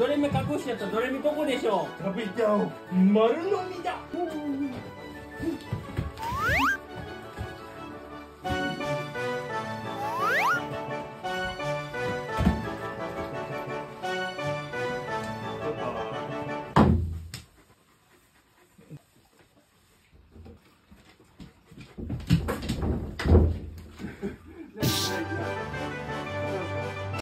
ドレミ隠しちゃった。ドレミどこでしょう。 食べちゃおう。丸飲みだ。